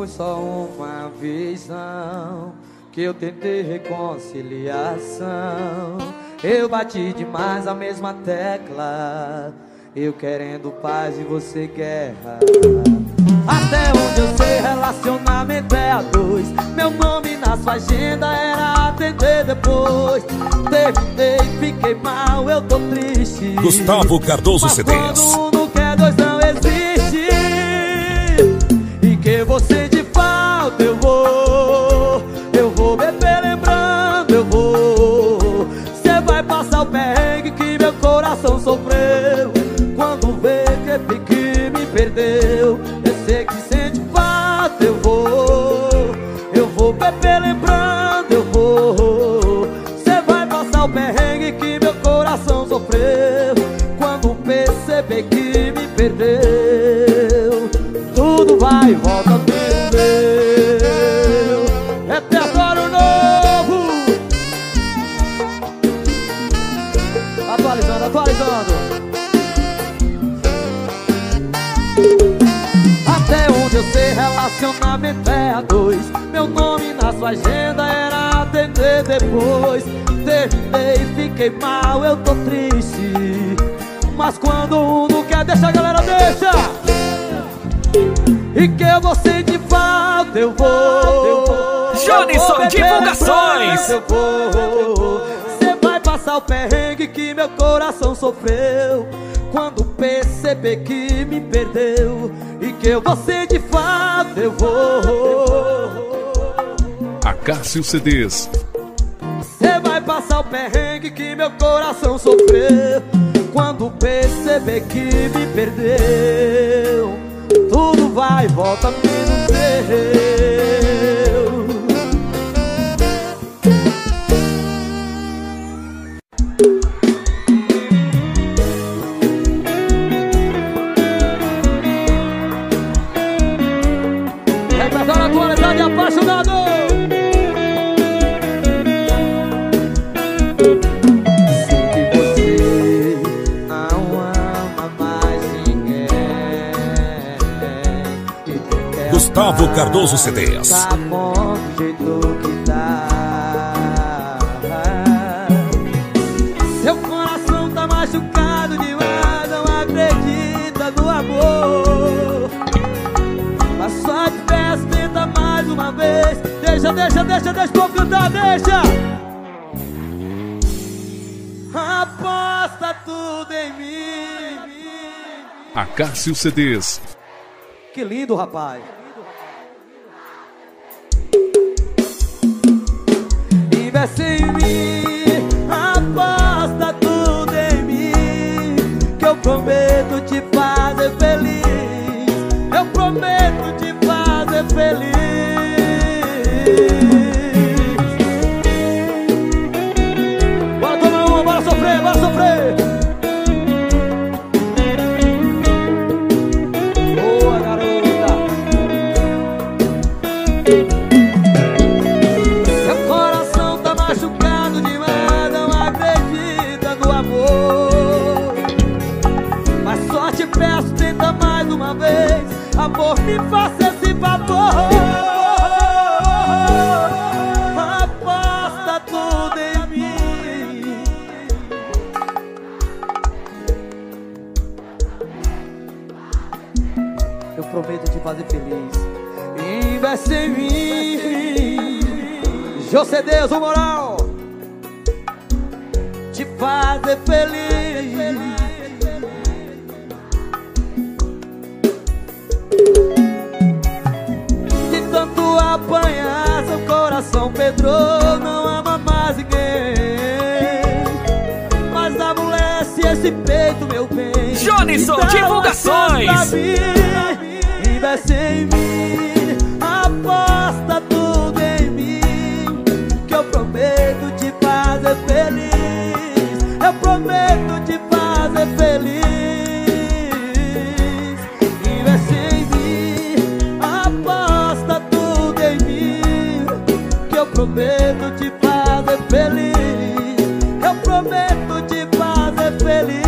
foi só uma vez não que eu tentei reconciliação. Eu bati demais a mesma tecla, eu querendo paz e você guerra. Até onde eu sei, relacionamento é a dois. Meu nome na sua agenda era atender depois. Terminei, fiquei mal, eu tô triste. Gustavo Cardoso CDs. Quando um não quer, dois não existe. E que você de falta eu vou beber lembrando, eu vou. Cê vai passar o perrengue que meu coração sofreu quando vê que me perdeu. Eu sei que sente falta, eu vou beber lembrando, eu vou. Cê vai passar o perrengue que meu coração sofreu quando perceber que me perdeu. Tudo vai e volta mesmo meu repertório novo. Atualizando. Até onde eu sei, relacionamento é a dois. Meu nome na sua agenda era atender depois. Terminei, fiquei mal, eu tô triste. Mas quando um não quer, deixa a galera, deixa. E que eu vou sentir falta, eu vou. Johnnyson Divulgações. Eu vou. Cê vai passar o perrengue que meu coração sofreu quando perceber que me perdeu. E que eu vou sentir falta, eu vou. Acácio CDs. Cê vai passar o perrengue que meu coração sofreu quando perceber que me perdeu. Tudo vai e volta menos eu. Repertório atualizado e apaixonado. Gustavo Cardoso CDs. Tá bom do jeito que tá. Seu coração tá machucado demais, não acredita no amor. Mas só te peço, tenta mais uma vez. Deixa o povo cantar, deixa. Aposta tudo em mim. Acácio CDs. Que lindo, rapaz. Investe em mim, aposta tudo em mim, que eu prometo te fazer feliz. Eu prometo te fazer feliz. Bora tomar uma, bora sofrer, bora sofrer. Boa, garota. Meu coração tá machucado demais, não acredita no amor. Mas só te peço, tenta mais uma vez. Amor, me faça esse favor. Aposta tudo em mim. Eu prometo te fazer feliz. Investe em mim. José Deus, o moral. Te fazer feliz. De tanto apanhar, seu coração pedrou, não ama mais ninguém. Mas amolece esse peito, meu bem. Johnnyson Divulgações. Investe em mim, aposta tudo em mim, que eu prometo te fazer feliz. Eu prometo te fazer feliz. Investe em mim, aposta tudo em mim, que eu prometo te fazer feliz. Eu prometo te fazer feliz.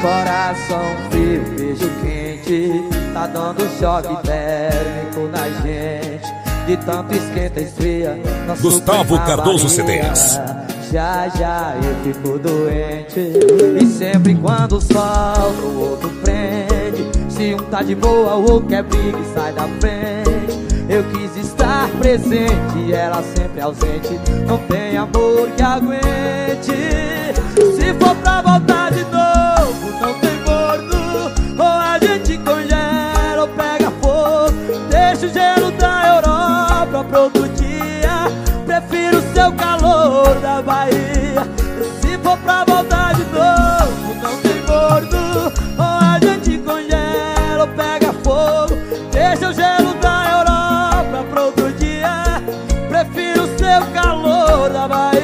coração frio, beijo quente, tá dando choque térmico na gente. De tanto esquenta, esfria, Gustavo Cardoso CDs. Já eu fico doente. E sempre quando solta, o outro prende. Se um tá de boa, o outro quer briga e sai da frente. Eu quis estar presente e ela sempre ausente. Não tem amor que aguente. Se for pra voltar de novo, não tem morno. Ou a gente congela ou pega fogo. Deixa o gelo da Europa pra outro dia. Prefiro o seu calor da Bahia. Se for pra voltar de novo, não tem morno. Ou a gente congela ou pega fogo. Deixa o gelo da Europa pra outro dia. Prefiro o seu calor da Bahia.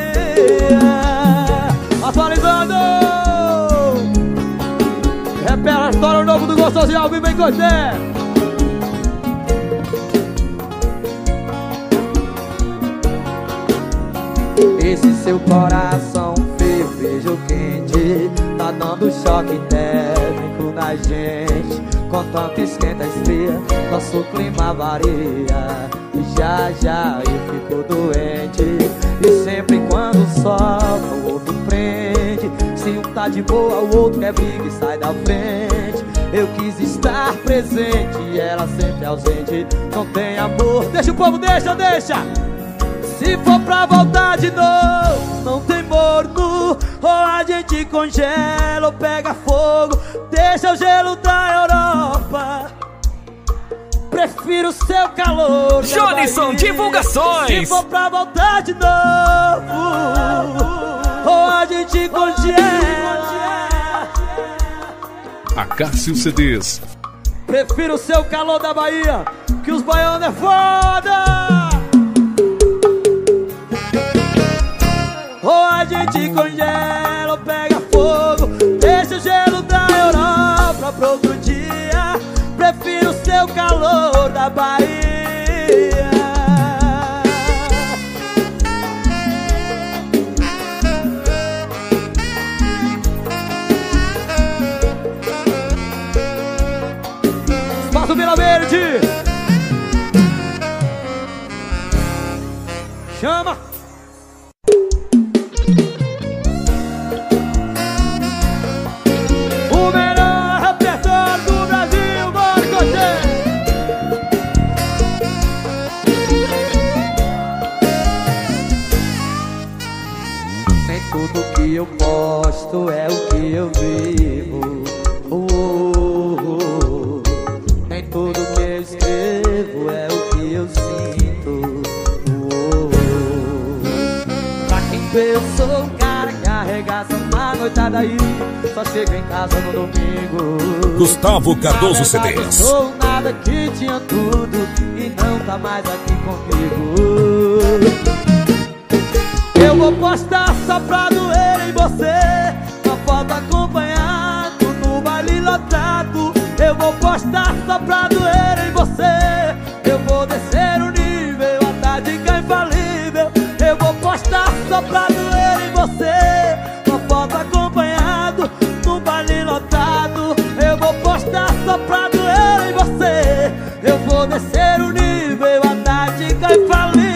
Atualizando repertório novo do Gostosinho ao vivo em Coité. Esse seu coração frio, beijo quente, tá dando choque térmico na gente. Com tanto esquenta, esfria, nosso clima varia. E já eu fico doente. E sempre quando solta, o outro prende. Se um tá de boa, o outro quer briga e sai da frente. Eu quis estar presente e ela sempre ausente. Não tem amor, deixa o povo, deixa. Se for pra voltar de novo, não tem morno. Ou a gente congela ou pega fogo. Deixa o gelo da Europa. Prefiro o seu calor. Johnnyson Divulgações. Se for pra voltar de novo, ou a gente congela. Acácio CDs. Prefiro o seu calor da Bahia, que os baianos é foda. Ou a gente congela ou pega fogo. Deixa o gelo da Europa pra outro dia. Prefiro o seu calor da Bahia. Espaço Vila Verde. Chama. O melhor repertório do Brasil, bora Coité. Nem tudo que eu posto é o que eu vivo. Nem tudo que eu escrevo é o que eu sinto. Pra quem vê, eu sou um cara que arregaça na noitada aí. Só chego em casa no domingo. Gustavo Cardoso Na verdade, CDs. eu sou nada que tinha tudo e não tá mais aqui comigo. Eu vou postar só pra doer em você, uma foto acompanhado no baile lotado. Eu vou postar só pra doer em você. Eu vou descer o nível, a tática infalível. Eu vou postar só pra doer em você, uma foto acompanhado no baile lotado. Eu vou postar só pra doer em você. Eu vou descer o nível, a tática infalível.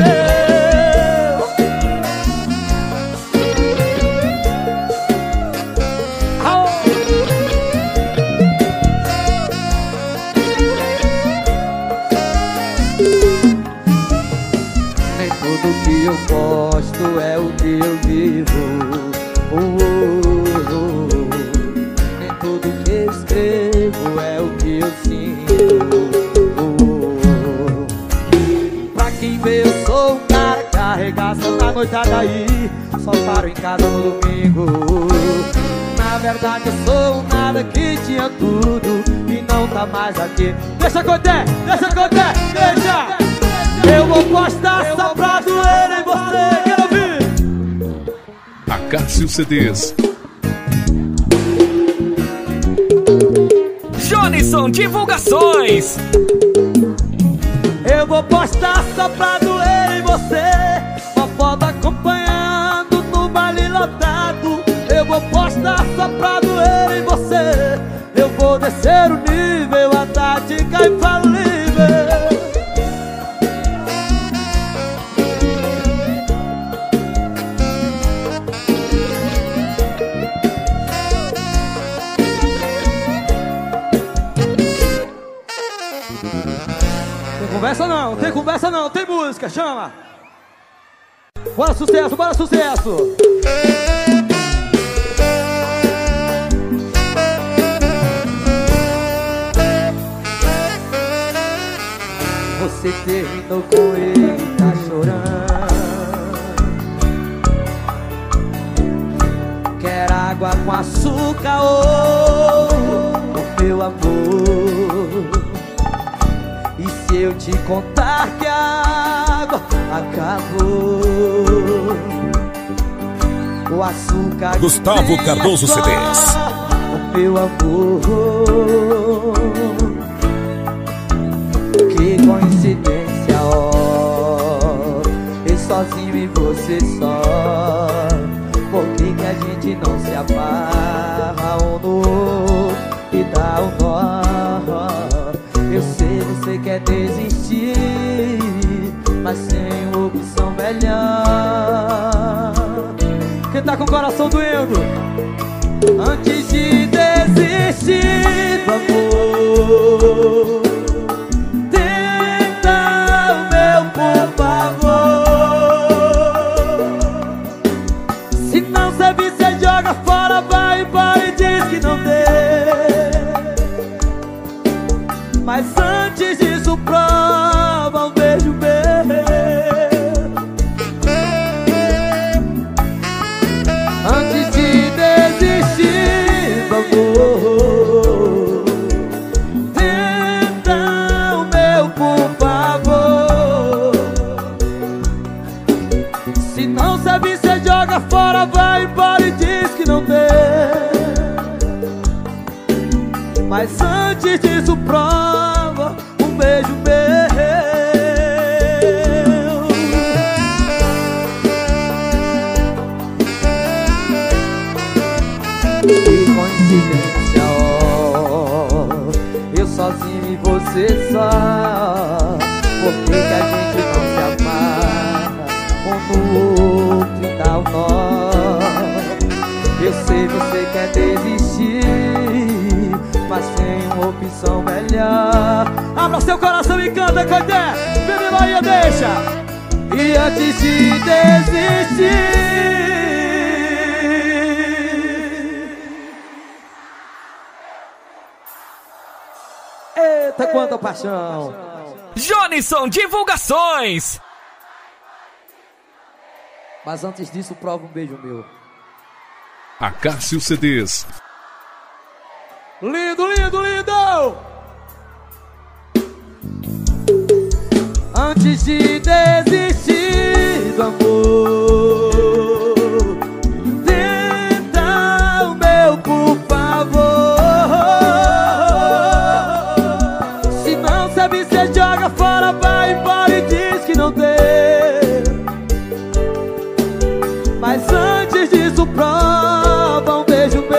Nem tudo que eu posto é o que eu vivo. Nem tudo que eu escrevo é o que eu sinto. Pra quem vê, eu sou um cara que arregaça na noitada aí. Só paro em casa no domingo. Na verdade eu sou um nada que tinha tudo e não tá mais aqui. Deixa Coité, deixa. Eu vou postar só pra doer em você. Quero ouvir. Acácio CDs. Johnnyson Divulgações. Eu vou postar só pra doer em você, uma foto acompanhando no baile lotado. Eu vou postar só pra doer Não tem conversa não, tem música, chama. Bora sucesso, bora sucesso. Você terminou com ele e tá chorando. Quer água com açúcar ou meu amor? E se eu te contar que a água acabou, o açúcar Gustavo Cardoso CDs. O meu amor, que coincidência, ó, eu sozinho e você só. Por que que a gente não se amarra um no outro e dá um nó? Eu sei, você quer desistir, mas sem opção melhor. Quem tá com o coração doendo? Antes de desistir do amor, tenta o meu, por favor. Se não sabe, cê joga fora, vai embora e diz que não tem. Mas antes disso, prova um beijo meu. Antes de desistir do amor, tenta o meu, por favor. Se não sabe, cê joga fora, vai embora e diz que não tem. Mas antes disso, prova um beijo meu. Que coincidência, ó, eu sozinho e você só. Por que que a gente não se amarra um no outro e dá um nó? Eu sei, você quer desistir, mas tem uma opção melhor. Abra seu coração e canta, Coité. Bebê Bahia, deixa. E antes de desistir, eita, quanta paixão. Jonisson Divulgações. Mas antes disso, prova um beijo meu. Acácio CDs. Lindo, lindo, lindo! Antes de desistir do amor, tenta o meu, por favor. Se não sabe, cê joga fora, vai embora e diz que não tem. Mas antes disso, prova um beijo meu.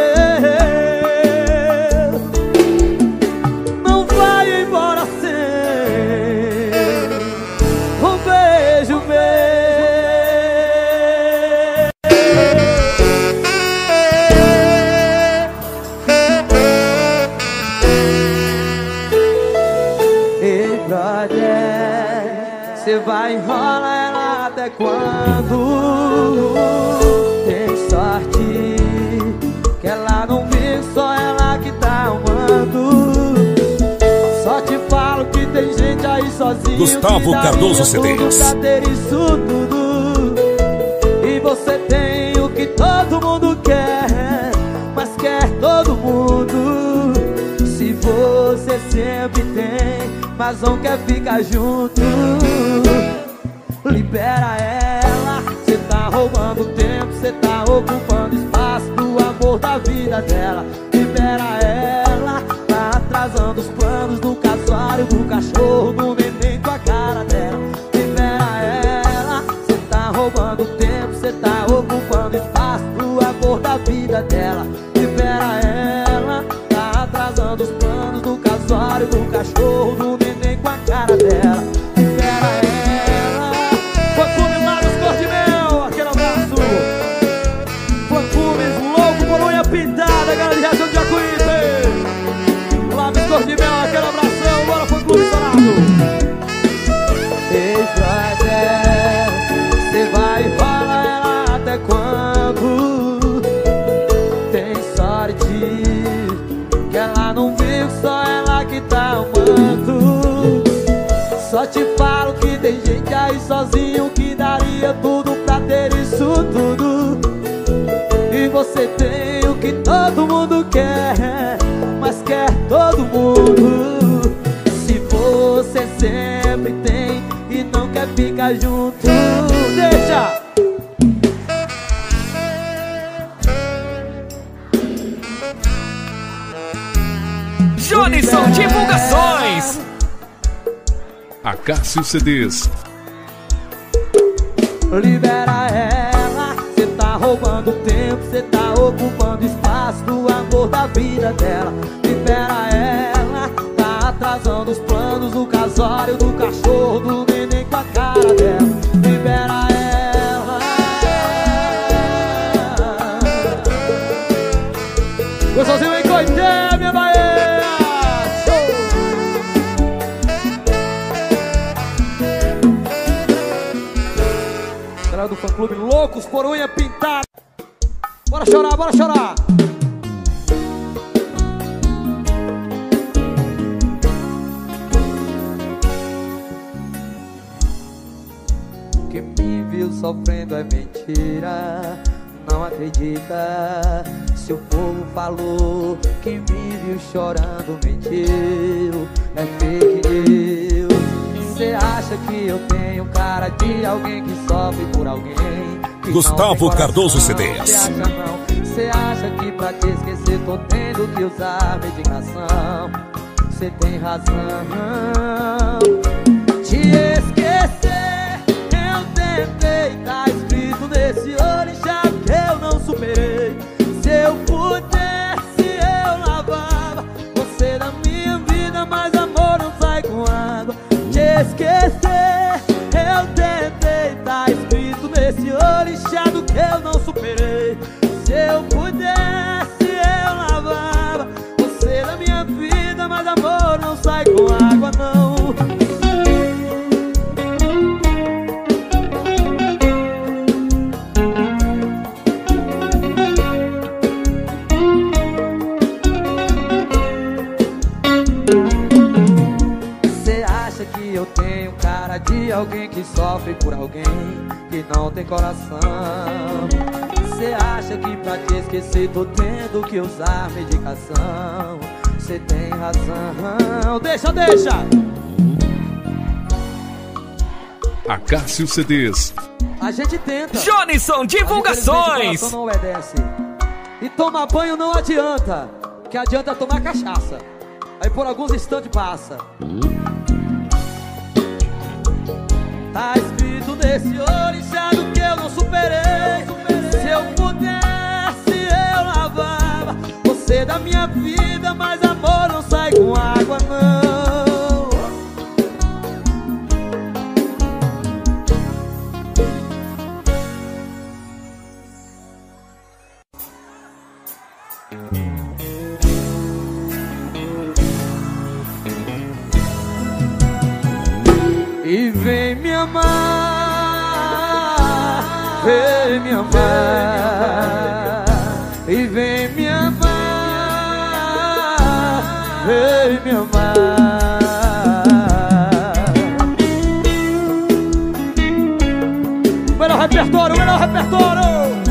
Você vai enrolar ela até quando? Tem sorte que ela não vive, só ela que tá amando. Só te falo que tem gente aí sozinho. Gustavo Cardoso CDs. Pra ter isso tudo. E você tem o que todo mundo quer, mas quer todo mundo. Se você sempre tem, mas não quer ficar junto, libera ela. Cê tá roubando tempo, cê tá ocupando espaço do amor da vida dela. Libera ela, tá atrasando os planos do casuário, do cachorro, do neném com a cara dela. Libera ela, cê tá roubando tempo, cê tá ocupando espaço do amor da vida dela. Libera ela, tá atrasando os planos do casuário, do cachorro, do neném com a cara dela. Libera ela. Perfume Marcos Cor de Mel, aquele abraço. Perfumes louco por unha pintada, galera de reação de Jacuípe. Lábios Cor de Mel, aquele abração. Bora, fã clube estourado. Ei, brother, cê vai enrolar ela até quando? Tem sorte que ela não viu, só ela que tá amando. Só te falo que tem gente aí sozinho que daria tudo pra ter isso tudo. E você tem o que todo mundo quer, mas quer todo mundo. Se você sempre tem e não quer ficar junto, deixa! Jonisson Divulgações. Acácio CDs. Libera ela, cê tá roubando tempo, cê tá ocupando espaço do amor da vida dela. Libera ela, tá atrasando os planos, o casório do cachorro, do neném com a cara dela. Libera ela. Gostosinho em Coité, minha Bahia. Do fã clube Loucos por Unha Pintada. Bora chorar, bora chorar. Quem me viu sofrendo é mentira, não acredita. Se o povo falou que me viu chorando, mentiu, é fake news. Cê acha que eu tenho cara de alguém que sofre por alguém que Gustavo Cardoso CDs. Cê acha que pra te esquecer tô tendo que usar medicação? Cê tem razão. Te esquecer eu tentei, tá escrito nesse orixá que eu não superei. Se eu pudesse eu lavava você da minha vida, mas amor não sai com água. Te esquecer eu tentei, tá escrito nesse orixá do que eu não superei. Se eu pudesse eu lavava você da minha vida, mas amor não sai com água não. Eu tenho cara de alguém que sofre por alguém que não tem coração. Cê acha que pra te esquecer tô tendo que usar medicação? Cê tem razão. Deixa, deixa! Acácio CDs. A gente tenta. Jonisson Divulgações. Não obedece. E tomar banho não adianta, que adianta tomar cachaça. Aí por alguns instantes passa. Tá escrito nesse orixá do que eu não superei. Se eu pudesse eu lavava você da minha vida, mas amor não sai com água não. E vem me amar, vem me amar. E vem me amar, vem me amar. Melhor repertório, melhor repertório.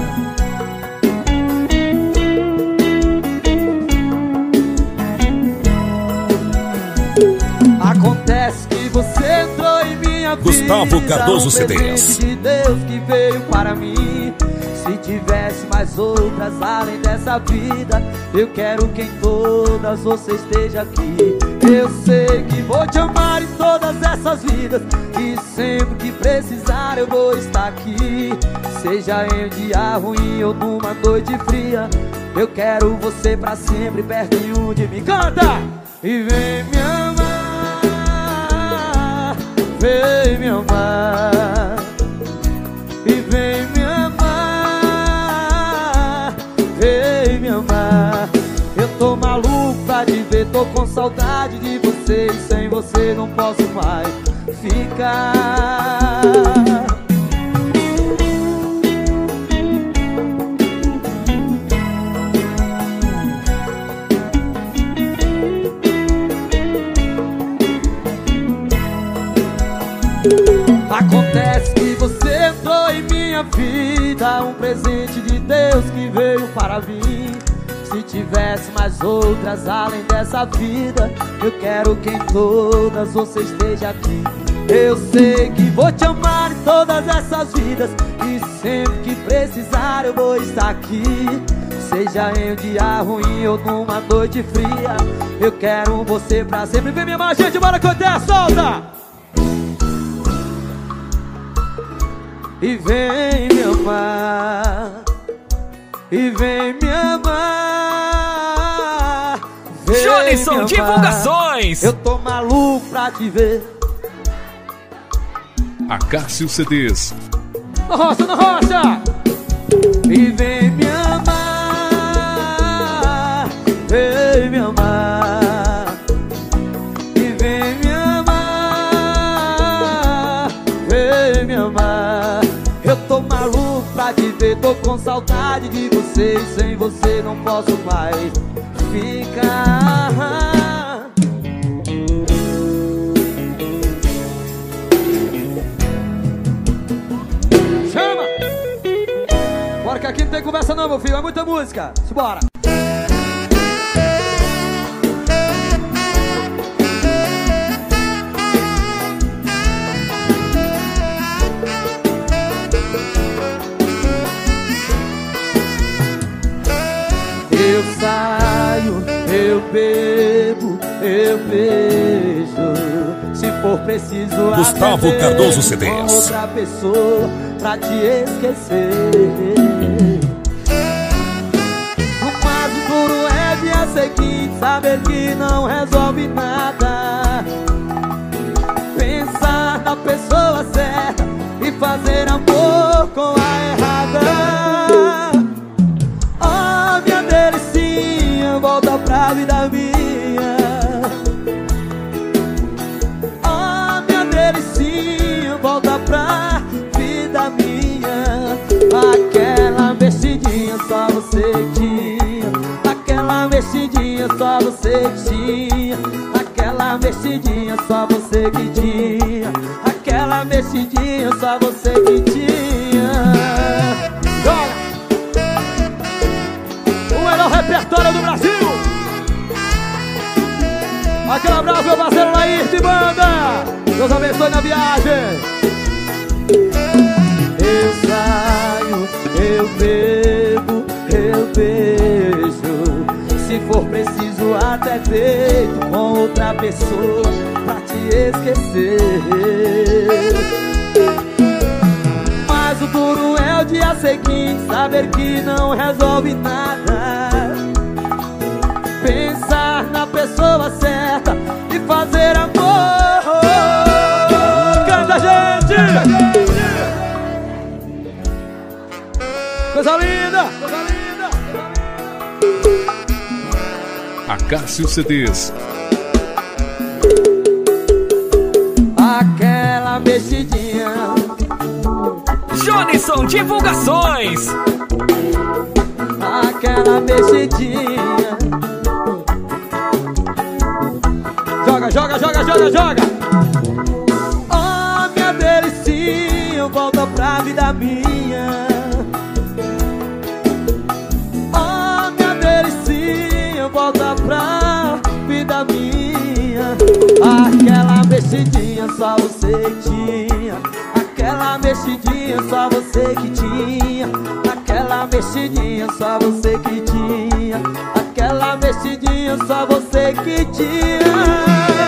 Acontece que você entrou em minha vida. Gustavo Cardoso CDs. De Deus que veio para mim. Se tivesse mais outras além dessa vida, eu quero que em todas você esteja aqui. Eu sei que vou te amar em todas essas vidas, e sempre que precisar eu vou estar aqui. Seja em um dia ruim ou numa noite fria, eu quero você pra sempre pertinho de mim. Canta! E vem me amar, vem me amar. E vem me amar, vem me amar. Eu tô maluco pra te ver, tô com saudade de você, e sem você não posso mais ficar. Acontece que você entrou em minha vida, um presente de Deus que veio para mim. Se tivesse mais outras além dessa vida, eu quero que em todas você esteja aqui. Eu sei que vou te amar em todas essas vidas, e sempre que precisar eu vou estar aqui. Seja em um dia ruim ou numa noite fria, eu quero você pra sempre. Vem me amar, gente, bora cantar, solta! E vem me amar, e vem me amar, vem Johnnyson me amar. Divulgações. Eu tô maluco pra te ver. Acácio CDs. Na roça, na rocha. E vem me amar, vem me amar, e vem me amar, vem me amar. Eu tô maluco pra te ver, tô com saudade de você, e sem você não posso mais ficar. Chama! Bora que aqui não tem conversa não, meu filho, é muita música. Simbora! Eu saio, eu bebo, eu beijo. Se for preciso, Gustavo até Cardoso beijo CDs. com outra pessoa pra te esquecer. O mais duro é dia seguinte saber que não resolve nada. Pensar na pessoa certa e fazer amor com a errada. Oh, minha delicinha, volta pra vida minha. Oh, minha delicinha, volta pra vida minha. Aquela mexidinha só você tinha, aquela mexidinha só você tinha, aquela mexidinha só você que tinha, aquela mexidinha só você que tinha. Joga! O melhor repertório do Brasil. Aquele abraço, meu parceiro Laís de banda. Deus abençoe na viagem. Eu saio, eu bebo, eu beijo. Se for preciso até feito com outra pessoa pra te esquecer. Mas o duro é o dia seguinte saber que não resolve nada. Pensar na pessoa certa e fazer amor. Canta, gente! Coisa linda! Coisa linda! Acácio CDs. Aquela mexidinha. Johnnyson Divulgações. Aquela mexidinha. Joga, joga, joga, joga, joga. Oh, minha delicinha, volta pra vida minha. Oh, minha delicinha, volta pra vida minha. Aquela mexidinha só você tinha, aquela mexidinha só você que tinha, aquela mexidinha só você que tinha, aquela mexidinha só você que tinha.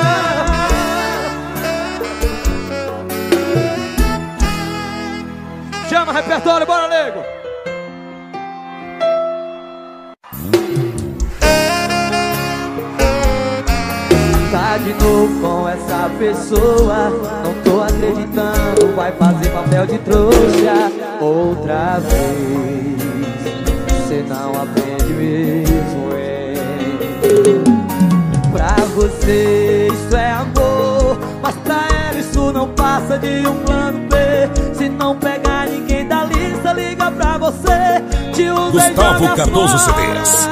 Chama repertório, bora, nego! Tá de novo com essa pessoa, não tô acreditando, vai fazer papel de trouxa outra vez. Você não aprende mesmo, pra você isso é amor, mas pra ela isso não passa de um plano B. Se não pegar ninguém da lista, liga pra você, te usa Gustavo e joga Cardoso fora. CDs.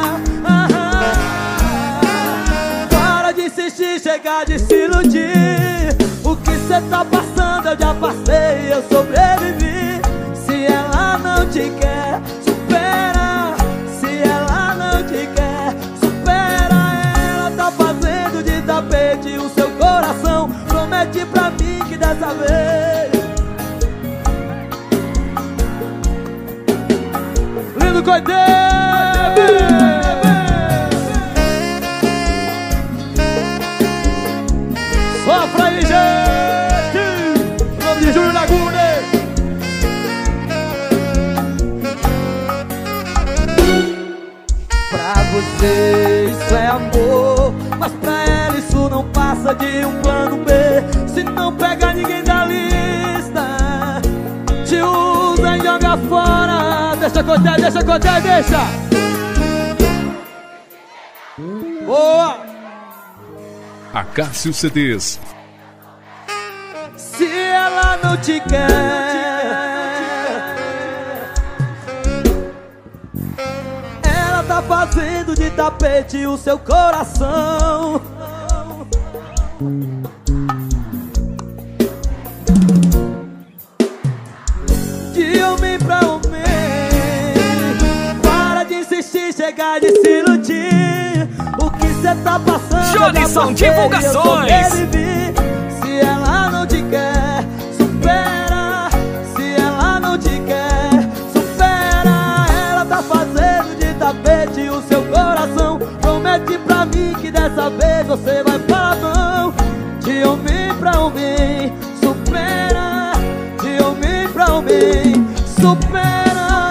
Para de insistir, chegar de se iludir. O que cê tá passando eu já passei, eu sobrevivi. Se ela não te quer, supera. Se ela não te quer, supera. Ela tá fazendo de tapete o seu coração. Promete pra mim que dessa vez. Lindo Coiteiro! Sofra aí, gente! Em nome de Júlio Laguna. Pra você isso é amor, mas pra ela isso não passa de um plano B. Se não pega ninguém da lista, te usa e joga fora. Deixa acontecer, deixa acontecer, deixa! Boa! Acácio CDs. Se ela não te quer, ela tá fazendo de tapete o seu coração. De homem pra homem, para de insistir, chegar de se iludir. O que cê tá passando? Jolisson Divulgações. Se ela não te quer, supera. Se ela não te quer, supera. Ela tá fazendo de tapete o seu coração. Promete pra mim que dessa vez você vai pra mão. De homem pra homem, supera. De homem pra homem, supera.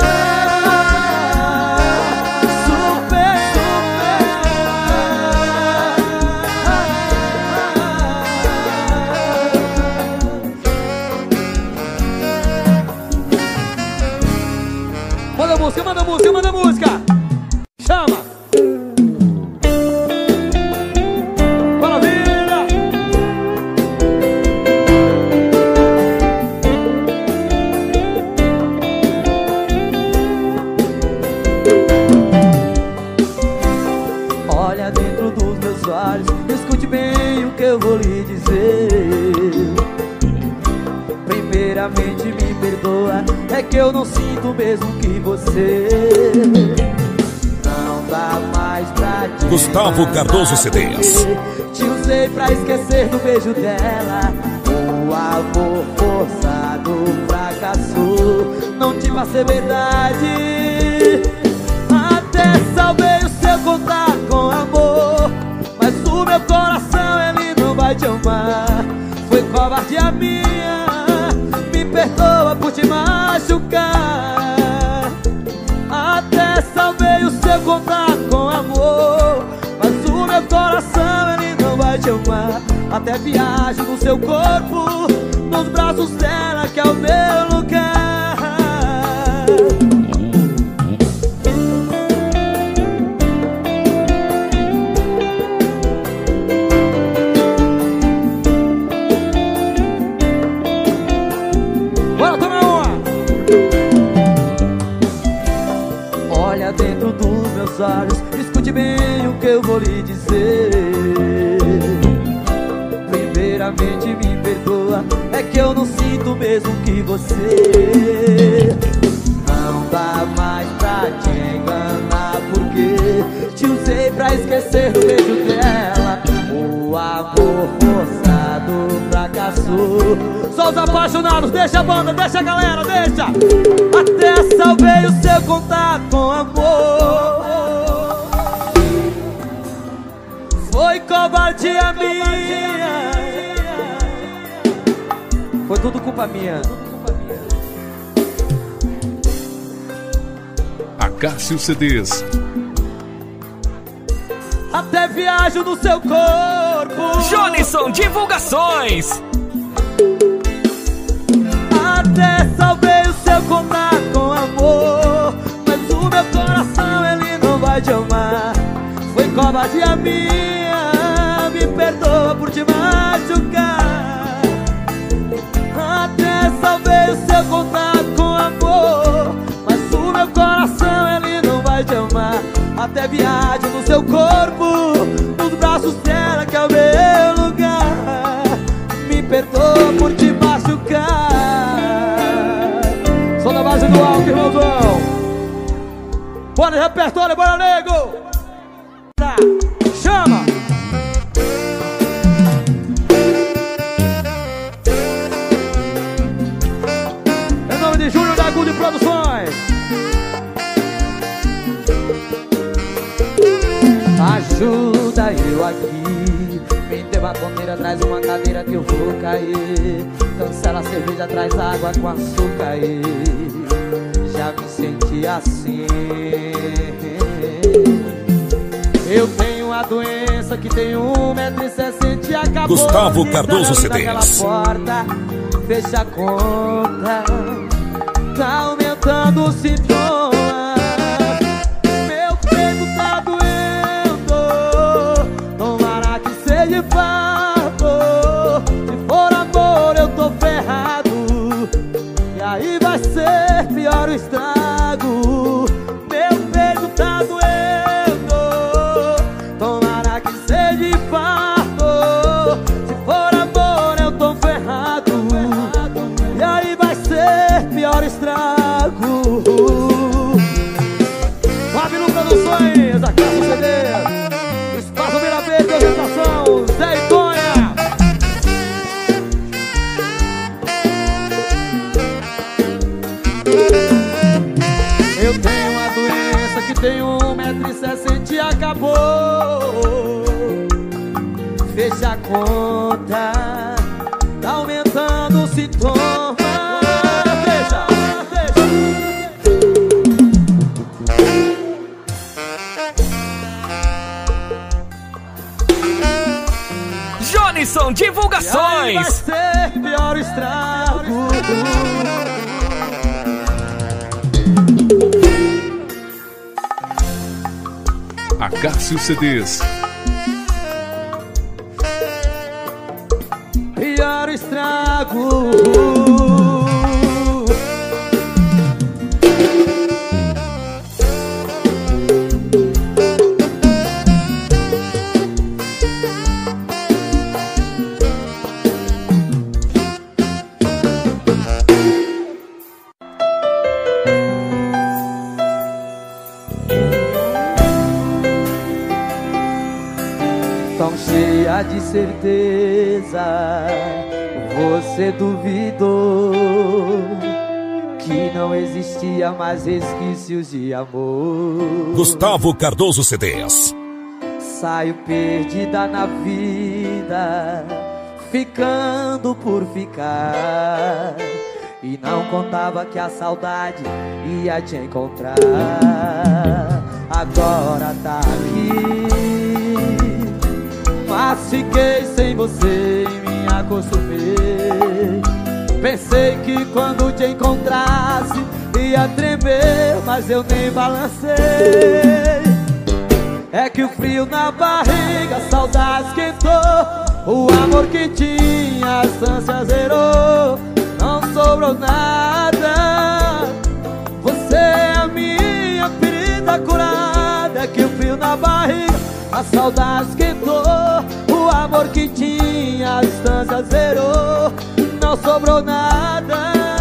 Manda música, manda música, manda música. Chama. Maravilha. Olha dentro dos meus olhos, escute bem o que eu vou lhe dizer. Primeiramente me perdoa, é que eu não sinto o mesmo que você. Não dá mais pra te Gustavo Cardoso CDs. Te usei pra esquecer do beijo dela. O amor forçado fracassou. Não te passei verdade. Até salvei o seu contato com amor, mas o meu coração ele não vai te amar. Foi covardia minha, me perdoa por te machucar. Até salvei o seu contato com amor, mas o meu coração ele não vai te amar. Até viajo no seu corpo, nos braços dela que é o meu lugar. Bora tomar uma! Olha dentro dos meus olhos, escute bem o que eu vou lhe dizer. Primeiramente me perdoa, é que eu não sinto mesmo que você. Não dá mais pra te enganar, porque te usei pra esquecer do beijo dela. O amor forçado fracassou. Só os apaixonados, deixa a banda, deixa a galera, deixa. Até salvei o seu contato com amor. Foi covardia minha, foi tudo culpa minha. Acácio CDs. Até viajo no seu corpo. Jolisson Divulgações. Até salvei o seu contato com amor, mas o meu coração ele não vai te amar. Foi covardia minha, me perdoa por te machucar. Até salvei o seu contato com amor, mas o meu coração ele não vai te amar. Até viajo no seu corpo, nos braços dela que é o meu lugar. Me perdoa no repertório, bora nego! Chama! Em nome de Júnior da Good Produções. Ajuda eu aqui, me dê batoneira, traz uma cadeira que eu vou cair. Cancela a cerveja, traz água com açúcar aí. Já me senti assim. Eu tenho a doença que tem 1,60 m e acabou. Gustavo Cardoso CDs. Porta, fecha a conta, tá aumentando o sintoma. Meu peito tá doendo, tomara que seja parto. Se for amor eu tô ferrado, e aí vai ser pior o estrago. Meu peito tá doendo, tomara que seja parto. Se for amor eu tô ferrado, e aí vai ser pior estrago. Fábio Produções, a Casa CD, Espaço Mirabete, apresentação, Zé e Tonha. Eu tenho uma doença que tem 1,60 m e acabou. Fecha a conta, tá aumentando o sintoma. Deixa. Jonisson Divulgações. Vai ser pior o estrago. Acácio CDs. Pior o estrago. Tão cheia de certeza, você duvidou que não existia mais resquícios de amor. Gustavo Cardoso CDs. Saio perdida na vida, ficando por ficar, e não contava que a saudade ia te encontrar. Agora tá aqui, mas fiquei sem você e me acostumei. Pensei que quando te encontrasse ia tremer, mas eu nem balancei. É que o frio na barriga, a saudade esquentou. O amor que tinha, a distância zerou. Não sobrou nada, você é a minha ferida curada. É que o frio na barriga, a saudade esquentou. O amor que tinha, a distância zerou. Não sobrou nada,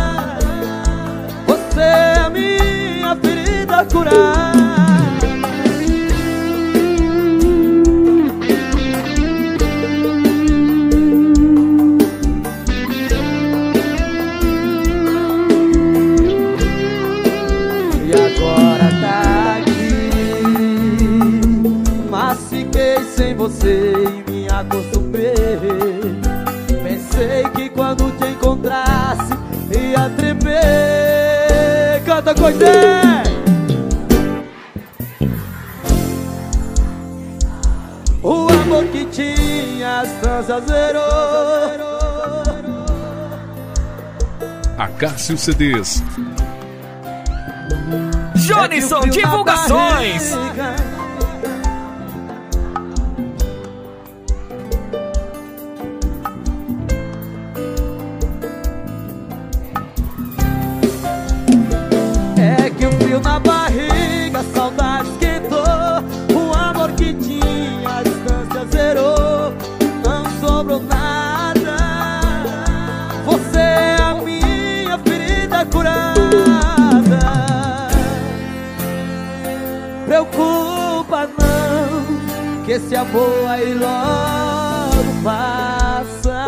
você é a minha ferida curada. E agora tá aqui, mas fiquei sem você e me acostumei. Pensei que quando te encontrasse ia tremer. Canta, Coité! O amor que tinha, as distância zerou. Acácio CDs. Jonisson Divulgações. É que o frio na barriga, a saudade esquentou. O amor que tinha, a distância zerou. Não sobrou nada, você é a minha ferida curada. esse amor aí logo passa.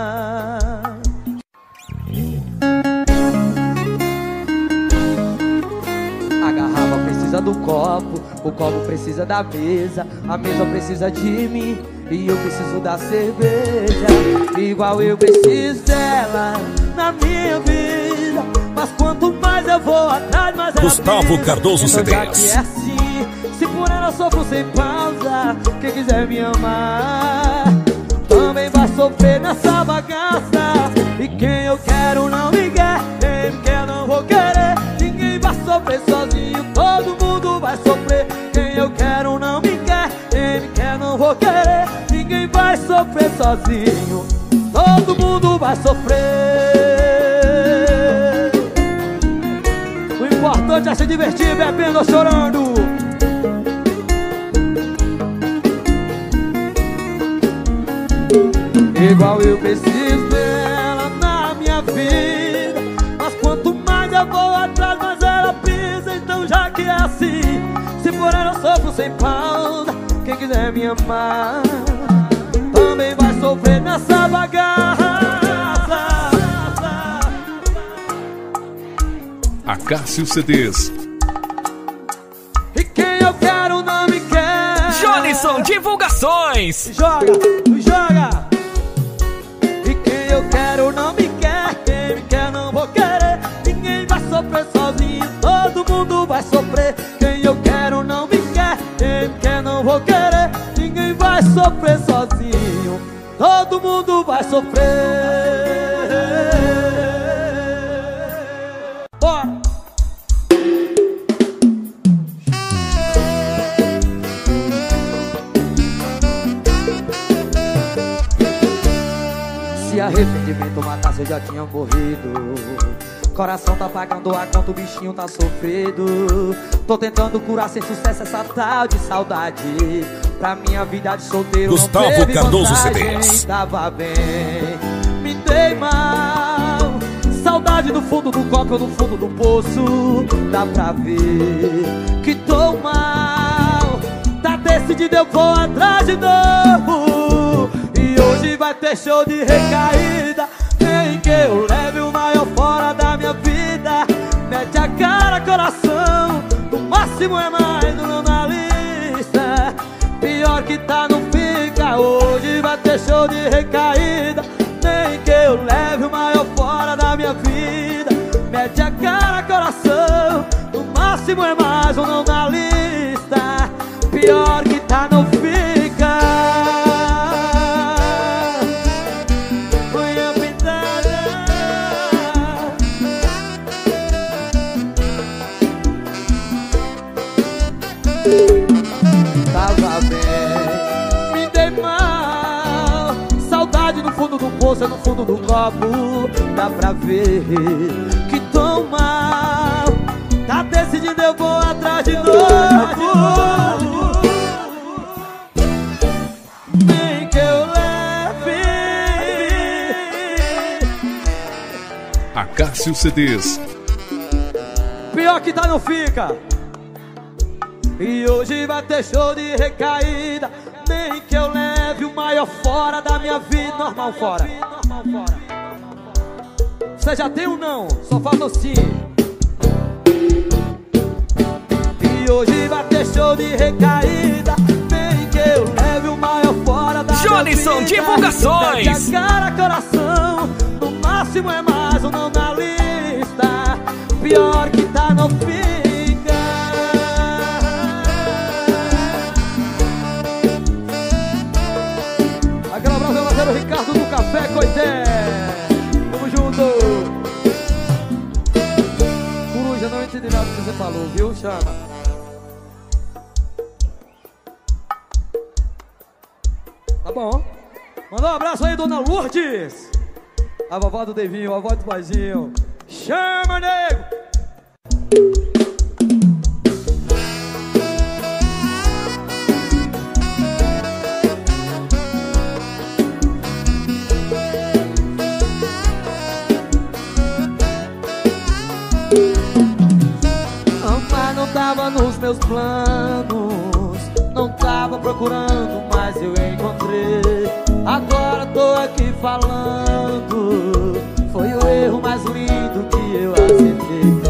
A garrafa precisa do copo, o copo precisa da mesa, a mesa precisa de mim e eu preciso da cerveja. Igual eu preciso dela na minha vida, mas quanto mais eu vou atrás, mais ela Gustavo pisa. Cardoso Então, já que CDs. é assim, se por ela eu sofro sem pausa, quem quiser me amar também vai sofrer nessa bagaça. E quem eu quero não me quer, quem me quer não vou querer. Ninguém vai sofrer sozinho, todo mundo vai sofrer. Quem eu quero não me quer, quem me quer não vou querer. Ninguém vai sofrer sozinho, todo mundo vai sofrer. O importante é se divertir, bebendo ou chorando. Igual eu preciso dela na minha vida, mas quanto mais eu vou atrás, mais ela pisa. Então já que é assim, se por ela eu sofro sem pausa, quem quiser me amar também vai sofrer nessa bagaça. Acácio CDs. E quem eu quero não me quer. Jonisson Divulgações. Joga, joga. E quem eu quero não me quer, quem me quer não vou querer. Ninguém vai sofrer sozinho, todo mundo vai sofrer. Quem eu quero não me quer, quem me quer não vou querer. Ninguém vai sofrer sozinho, todo mundo vai sofrer. Bora! Se arrependimento matasse eu já tinha morrido. Coração tá pagando a conta, o bichinho tá sofrido. Tô tentando curar sem sucesso essa tal de saudade. Pra minha vida de solteiro Gustavo não teve Cardoso vantagem. CDs. Tava bem, me dei mal. Saudade no fundo do copo ou no fundo do poço. Dá pra ver que tô mal. Tá decidido, eu vou atrás de novo. E hoje vai ter show de recaída, em que eu leve o maior fora da minha vida. Mete a cara, coração, no máximo é mais um na lista. Pior que tá, não fica. Hoje vai ter show de recaída, nem que eu leve o maior fora da minha vida. Mete a cara, coração, no máximo é mais um não na lista. Pior que tá, não fica. Unha pintada. Tava bem, me dei mal. Saudade no fundo do poço, é no fundo do copo. Dá pra ver que tô mal. Tá decidido, eu vou atrás de novo. Nem que eu leve. Acácio CDs. Pior que tá, não fica. E hoje vai ter show de recaída, nem que eu leve o maior fora da minha vida. Normal fora. Você já tem ou não? Só falta sim. E hoje vai ter show de recaída, nem que eu leve o maior fora da Jonisson minha vida. Divulgações. Mete a cara, coração, no máximo é mais um não na lista. Pior que tá, não fica. Aquela brasa batendo o Ricardo do Café Coité. Tamo junto. Coruja, não entendi nada do que você falou, viu? Chama. Tá bom. Manda um abraço aí, dona Lourdes. A vovó do Devinho, a vovó do Paizinho. Chama, nego! Amar não tava nos meus planos, não tava procurando eu encontrei. Agora tô aqui falando. Foi o erro mais lindo que eu acertei.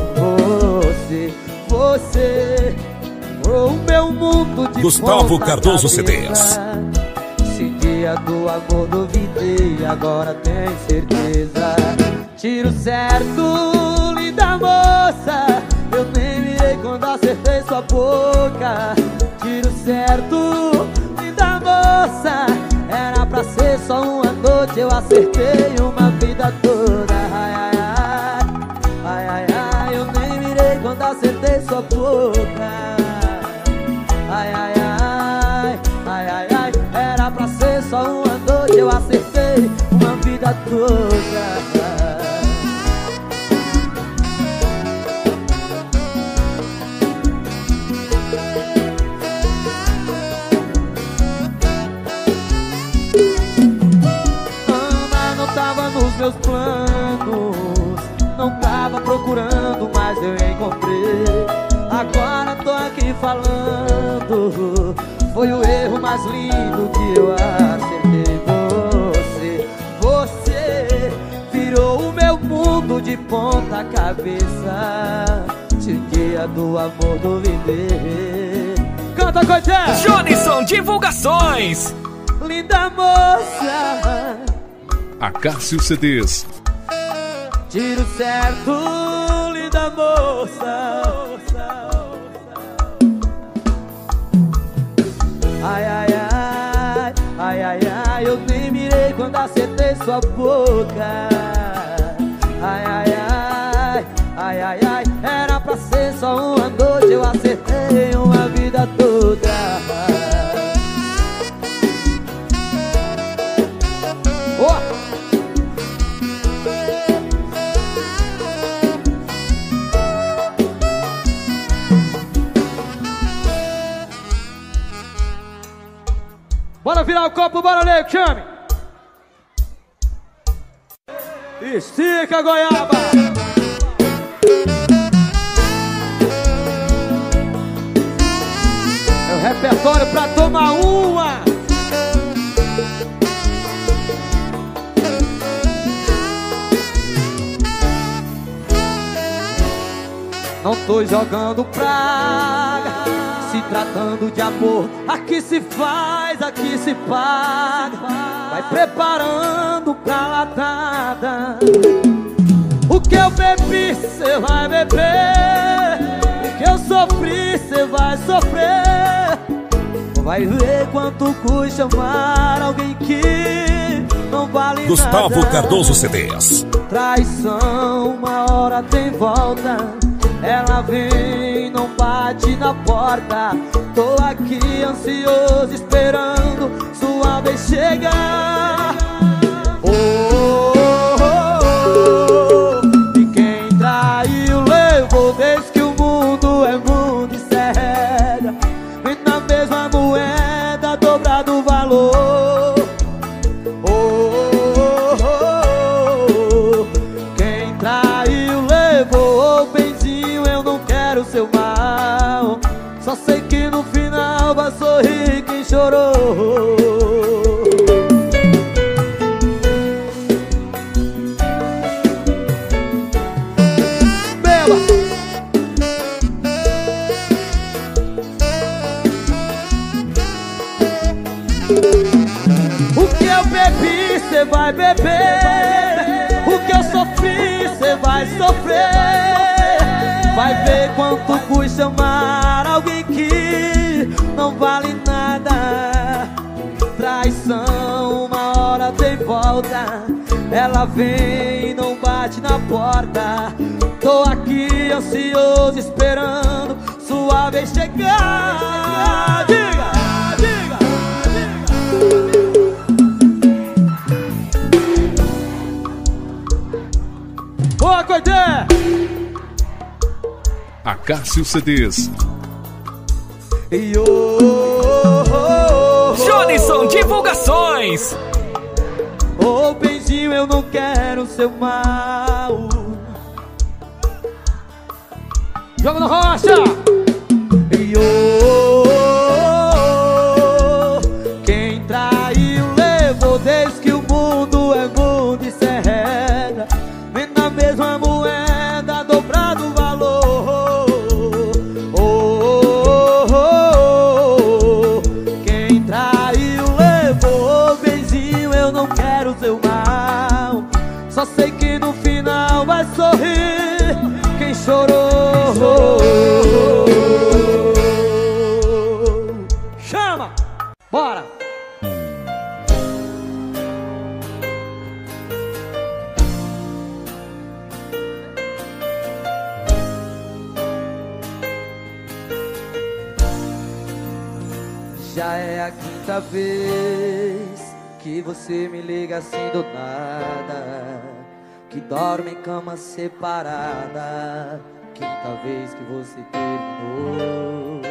Você o meu mundo de Gustavo ponta Cardoso cabeça. CDs. Se dia do amor duvidei, agora tenho certeza. Tiro certo, linda moça, eu nem mirei quando acertei sua boca. Tiro certo, linda moça, era pra ser só uma noite, eu acertei uma vida toda. Ai, ai, ai, ai, ai, ai, eu nem mirei quando acertei sua boca. Ai, ai, ai, ai, ai, ai, era pra ser só uma noite, eu acertei uma vida toda. Nos meus planos, não tava procurando, mas eu encontrei. Agora tô aqui falando. Foi o erro mais lindo que eu acertei. Você virou o meu mundo de ponta cabeça. Se o dia do amor duvidei. Canta, Coité! Jonison Divulgações. Linda moça, Acácio CDs. tiro certo, linda moça. Ai, ai, ai, ai, ai, ai, eu nem mirei quando acertei sua boca. Ai, ai, ai, ai, ai, ai, era pra ser só uma noite, eu acertei uma vida toda. Oh! Bora virar o copo, bora, nego, chame! Estica a goiaba! É o repertório pra tomar uma! Não tô jogando praga, se tratando de amor. Aqui se faz, aqui se paga. Vai preparando pra latada. O que eu bebi, cê vai beber. O que eu sofri, cê vai sofrer. Vai ver quanto custa amar alguém que não vale Gustavo nada. Cardoso CDs. Traição, uma hora tem volta. Ela vem, não bate na porta. Tô aqui ansioso, esperando sua vez chegar. Oh, oh, oh, oh. E quem traiu levou, vez que o mundo é mundo e cega. Vem na mesma moeda, dobrado o valor. Oh, oh, oh, oh. Quem traiu levou, benzinho, eu não quero seu mal. Só sei que no final vai sorrir quem chorou. Beba! O que eu bebi, cê vai beber. O que eu sofri, cê vai sofrer. Vai ver quanto custa amar alguém que não vale nada. Traição, uma hora tem volta. Ela vem e não bate na porta. Tô aqui ansioso, esperando sua vez chegar. Diga, diga, diga. Boa, Coité! Acácio CDs. E oh, oh, oh, oh. Jonison Divulgações. Ô, benzinho, eu não quero seu mal. Joga na rocha! E oh, oh, oh, oh. Quem sorrir, quem chorou. Chama! Bora! Já é a quinta vez que você me liga assim do nada, que dorme em cama separada. Quinta vez que você terminou.